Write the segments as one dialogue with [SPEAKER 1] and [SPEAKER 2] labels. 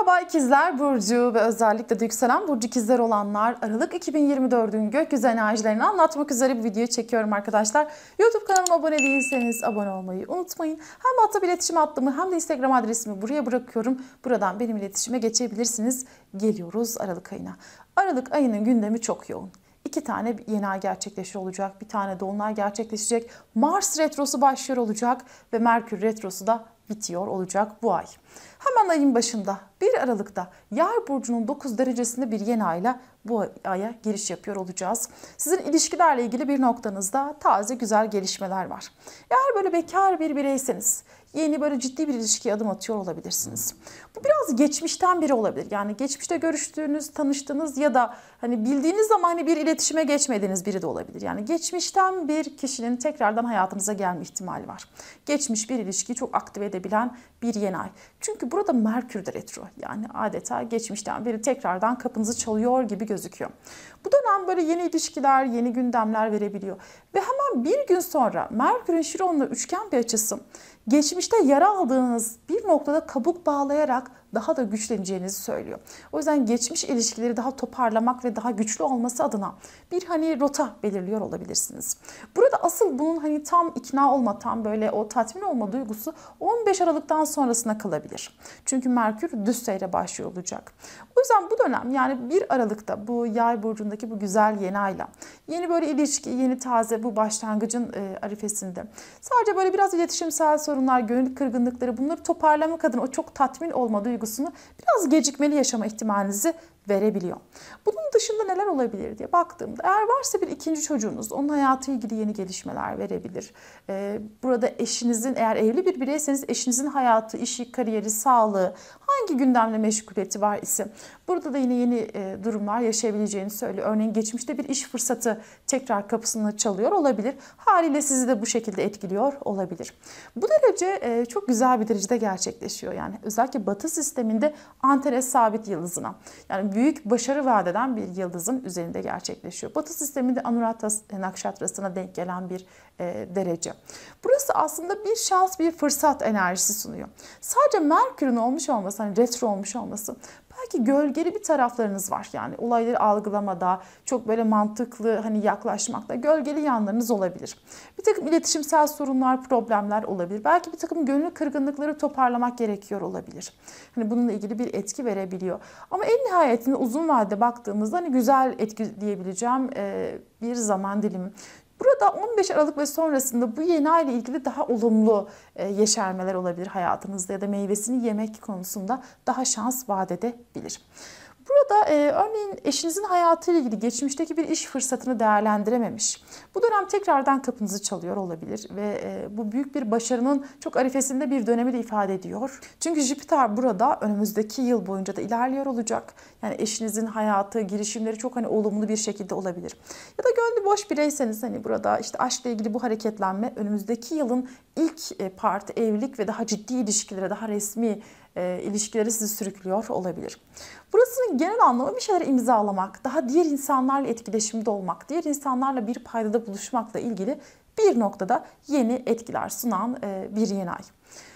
[SPEAKER 1] Merhaba İkizler Burcu ve özellikle de yükselen Burcu İkizler olanlar, Aralık 2024'ün gökyüzü enerjilerini anlatmak üzere bir video çekiyorum arkadaşlar. YouTube kanalıma abone değilseniz abone olmayı unutmayın. Hem WhatsApp iletişim hattımı hem de Instagram adresimi buraya bırakıyorum. Buradan benim iletişime geçebilirsiniz. Geliyoruz Aralık ayına. Aralık ayının gündemi çok yoğun. 2 tane yeni ay gerçekleşiyor olacak. Bir tane dolunay gerçekleşecek. Mars retrosu başlıyor olacak ve Merkür retrosu da bitiyor olacak bu ay. Hemen ayın başında 1 Aralık'ta Yay burcunun 9 derecesinde bir yeni ayla bu aya giriş yapıyor olacağız. Sizin ilişkilerle ilgili bir noktanızda taze güzel gelişmeler var. Eğer böyle bekar bir bireyseniz yeni böyle ciddi bir ilişkiye adım atıyor olabilirsiniz. Bu biraz geçmişten biri olabilir. Yani geçmişte görüştüğünüz, tanıştığınız ya da hani bildiğiniz ama hani bir iletişime geçmediğiniz biri de olabilir. Yani geçmişten bir kişinin tekrardan hayatınıza gelme ihtimali var. Geçmiş bir ilişkiyi çok aktive edebilen bir yeni ay. Çünkü burada Merkür de retro. Yani adeta geçmişten biri tekrardan kapınızı çalıyor gibi gözüküyor. Bu dönem böyle yeni ilişkiler, yeni gündemler verebiliyor. Ve hemen bir gün sonra Merkür'ün Şiron'la üçgen bir açısı geçmişte yara aldığınız bir noktada kabuk bağlayarak daha da güçleneceğinizi söylüyor. O yüzden geçmiş ilişkileri daha toparlamak ve daha güçlü olması adına bir hani rota belirliyor olabilirsiniz. Burada asıl bunun hani tam ikna olma, tam böyle o tatmin olma duygusu 15 Aralık'tan sonrasına kalabilir. Çünkü Merkür düz seyre başlıyor olacak. O yüzden bu dönem yani 1 Aralık'ta bu Yay burcundaki bu güzel yeni ayla yeni böyle ilişki, yeni taze bu başlangıcın arifesinde sadece böyle biraz iletişimsel sorunlar, gönül kırgınlıkları bunları toparlamak adına o çok tatmin olma duygusunu biraz gecikmeli yaşama ihtimalinizi verebiliyor. Bunun dışında neler olabilir diye baktığımda eğer varsa bir ikinci çocuğunuz onun hayatı ilgili yeni gelişmeler verebilir. Burada eşinizin eğer evli bir bireyseniz eşinizin hayatı, işi, kariyeri, sağlığı hangi gündemle meşguliyeti var ise burada da yine yeni durumlar yaşayabileceğini söylüyor. Örneğin geçmişte bir iş fırsatı tekrar kapısını çalıyor olabilir. Haliyle sizi de bu şekilde etkiliyor olabilir. Bu derece çok güzel bir derecede gerçekleşiyor. Yani özellikle Batı sisteminde Antares sabit yıldızına yani büyük başarı vaat eden bir yıldızın üzerinde gerçekleşiyor. Batı sisteminde Anuradha Nakşatrası'na denk gelen bir derece. Burası aslında bir şans, bir fırsat enerjisi sunuyor. Sadece Merkür'ün olmuş olması, hani retro olmuş olması belki gölgeli bir taraflarınız var. Yani olayları algılamada, çok böyle mantıklı hani yaklaşmakta gölgeli yanlarınız olabilir. Bir takım iletişimsel sorunlar, problemler olabilir. Belki bir takım gönül kırgınlıkları toparlamak gerekiyor olabilir. Hani bununla ilgili bir etki verebiliyor. Ama en nihayetinde uzun vadede baktığımızda hani güzel etki diyebileceğim bir zaman dilimi. Burada 15 Aralık ve sonrasında bu yeni ay ile ilgili daha olumlu yeşermeler olabilir hayatınızda ya da meyvesini yemek konusunda daha şans vaat edebilir. Burada örneğin eşinizin hayatıyla ilgili geçmişteki bir iş fırsatını değerlendirememiş. Bu dönem tekrardan kapınızı çalıyor olabilir ve bu büyük bir başarının çok arifesinde bir dönemi de ifade ediyor. Çünkü Jüpiter burada önümüzdeki yıl boyunca da ilerliyor olacak. Yani eşinizin hayatı, girişimleri çok hani olumlu bir şekilde olabilir. Ya da gönlü boş bireyseniz hani burada işte aşkla ilgili bu hareketlenme önümüzdeki yılın ilk partı evlilik ve daha ciddi ilişkilere, daha resmi ilişkileri sizi sürüklüyor olabilir. Burasının genel anlamı bir şeyler imzalamak, daha diğer insanlarla etkileşimde olmak, diğer insanlarla bir paydada buluşmakla ilgili bir noktada yeni etkiler sunan bir yeni ay.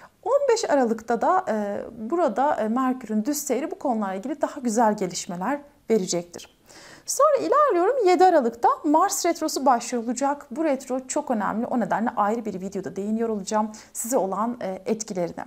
[SPEAKER 1] 15 Aralık'ta da burada Merkür'ün düz seyri bu konularla ilgili daha güzel gelişmeler verecektir. Sonra ilerliyorum 7 Aralık'ta Mars retrosu başlıyor olacak. Bu retro çok önemli. O nedenle ayrı bir videoda değiniyor olacağım size olan etkilerine.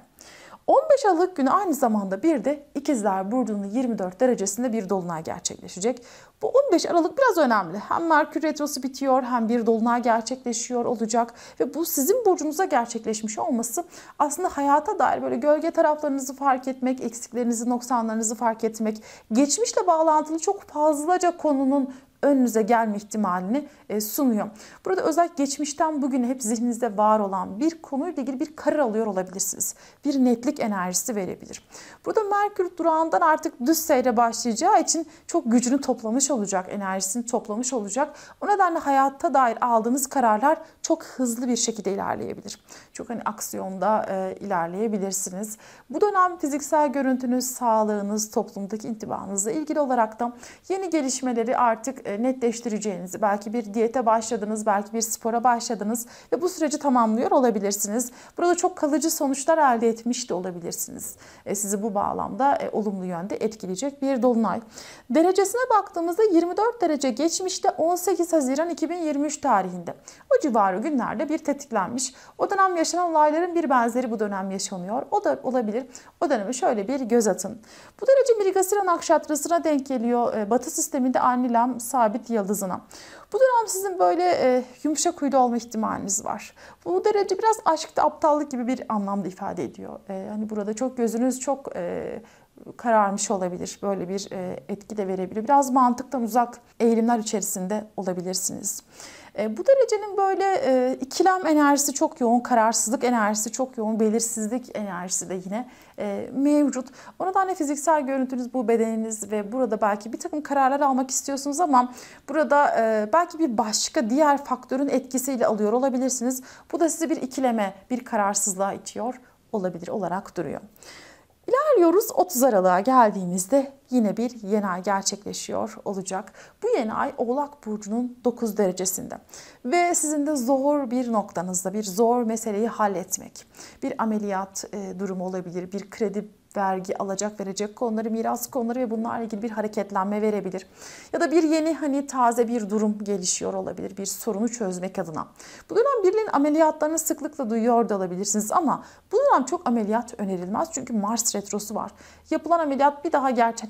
[SPEAKER 1] 15 Aralık günü aynı zamanda bir de İkizler Burcu'nun 24 derecesinde bir dolunay gerçekleşecek. Bu 15 Aralık biraz önemli. Hem Merkür retrosu bitiyor hem bir dolunay gerçekleşiyor olacak. Ve bu sizin burcunuza gerçekleşmiş olması aslında hayata dair böyle gölge taraflarınızı fark etmek, eksiklerinizi, noksanlarınızı fark etmek, geçmişle bağlantılı çok fazlaca konunun önünüze gelme ihtimalini sunuyor. Burada özellikle geçmişten bugüne hep zihninizde var olan bir konuyla ilgili bir karar alıyor olabilirsiniz. Bir netlik enerjisi verebilir. Burada Merkür durağından artık düz seyre başlayacağı için çok gücünü toplamış olacak, enerjisini toplamış olacak. O nedenle hayatta dair aldığınız kararlar çok hızlı bir şekilde ilerleyebilir. Çok hani aksiyonda ilerleyebilirsiniz. Bu dönem fiziksel görüntünüz, sağlığınız, toplumdaki intibanızla ilgili olarak da yeni gelişmeleri artık netleştireceğinizi, belki bir diyete başladınız, belki bir spora başladınız ve bu süreci tamamlıyor olabilirsiniz. Burada çok kalıcı sonuçlar elde etmiş de olabilirsiniz. Sizi bu bağlamda olumlu yönde etkileyecek bir dolunay. Derecesine baktığımızda 24 derece geçmişte 18 Haziran 2023 tarihinde. O civarı günlerde bir tetiklenmiş. O dönem yaşanan olayların bir benzeri bu dönem yaşanıyor. O da olabilir. O döneme şöyle bir göz atın. Bu derece Mrigasira Nakşatrası'na denk geliyor. Batı sisteminde Annilam sabit yıldızına. Bu dönem sizin böyle yumuşak huylu olma ihtimaliniz var. Bu derece biraz aşkta aptallık gibi bir anlamda ifade ediyor. Hani burada çok gözünüz çok kararmış olabilir. Böyle bir etki de verebilir. Biraz mantıktan uzak eğilimler içerisinde olabilirsiniz. Bu derecenin böyle ikilem enerjisi çok yoğun, kararsızlık enerjisi çok yoğun, belirsizlik enerjisi de yine mevcut. O nedenle fiziksel görüntünüz bu bedeniniz ve burada belki bir takım kararlar almak istiyorsunuz ama burada belki bir başka diğer faktörün etkisiyle alıyor olabilirsiniz. Bu da sizi bir ikileme, bir kararsızlığa itiyor olabilir olarak duruyor. İlerliyoruz 30 Aralık'a geldiğimizde yine bir yeni ay gerçekleşiyor olacak. Bu yeni ay Oğlak Burcu'nun 9 derecesinde ve sizin de zor bir noktanızda bir zor meseleyi halletmek. Bir ameliyat durumu olabilir, bir kredi, vergi, alacak verecek konuları, miras konuları ve bunlarla ilgili bir hareketlenme verebilir. Ya da bir yeni taze bir durum gelişiyor olabilir bir sorunu çözmek adına. Bu dönem birilerinin ameliyatlarını sıklıkla duyuyor da olabilirsiniz ama bu dönem çok ameliyat önerilmez çünkü Mars retrosu var. Yapılan ameliyat bir daha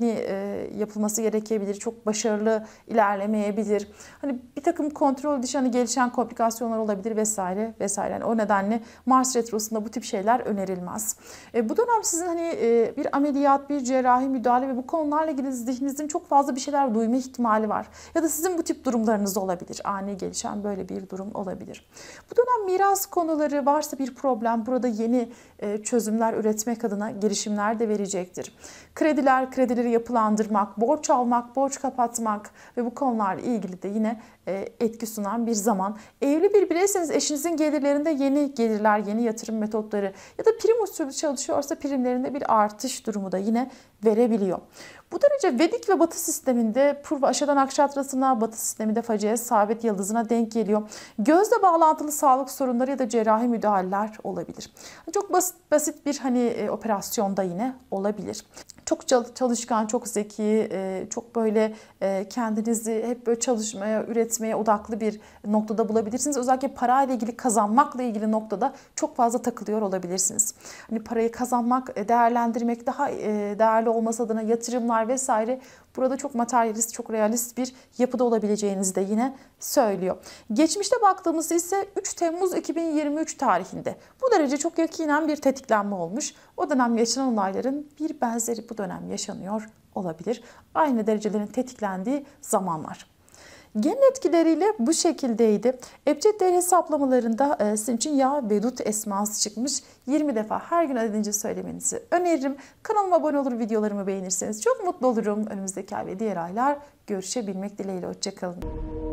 [SPEAKER 1] yapılması gerekebilir. Çok başarılı ilerlemeyebilir. Hani bir takım kontrol dışı gelişen komplikasyonlar olabilir vesaire vesaire. Yani o nedenle Mars retrosunda bu tip şeyler önerilmez. Bu dönem sizin bir ameliyat, bir cerrahi müdahale ve bu konularla ilgili zihninizin çok fazla bir şeyler duyma ihtimali var. Ya da sizin bu tip durumlarınız olabilir. Ani gelişen böyle bir durum olabilir. Bu dönem miras konuları varsa bir problem burada yeni çözümler üretmek adına girişimler de verecektir. Kredileri yapılandırmak, borç almak, borç kapatmak ve bu konularla ilgili de yine etki sunan bir zaman. Evli bir bireyseniz eşinizin gelirlerinde yeni gelirler, yeni yatırım metotları ya da prim usulü çalışıyorsa primlerinde bir artış durumu da yine verebiliyor. Bu derece Vedik ve Batı sisteminde Purva Aşada Nakşatrası'na, Batı sisteminde Faciye Sabit Yıldızı'na denk geliyor. Gözle bağlantılı sağlık sorunları ya da cerrahi müdahaleler olabilir. Çok basit bir operasyonda yine olabilir. Çok çalışkan, çok zeki, çok böyle kendinizi hep böyle çalışmaya, üretmeye odaklı bir noktada bulabilirsiniz. Özellikle parayla ilgili, kazanmakla ilgili noktada çok fazla takılıyor olabilirsiniz. Hani parayı kazanmak, değerlendirmek, daha değerli olması adına yatırımlar vesaire burada çok materyalist, çok realist bir yapıda olabileceğinizi de yine söylüyor. Geçmişte baktığımızda ise 3 Temmuz 2023 tarihinde bu derece çok yakinen bir tetiklenme olmuş. O dönem yaşanan olayların bir benzeri bu dönem yaşanıyor olabilir. Aynı derecelerin tetiklendiği zamanlar. Gen etkileriyle bu şekildeydi. Ebced değer hesaplamalarında sizin için Ya Vedut esması çıkmış. 20 defa her gün adedince söylemenizi öneririm. Kanalıma abone olur, videolarımı beğenirseniz çok mutlu olurum. Önümüzdeki ay ve diğer aylar görüşebilmek dileğiyle. Hoşçakalın.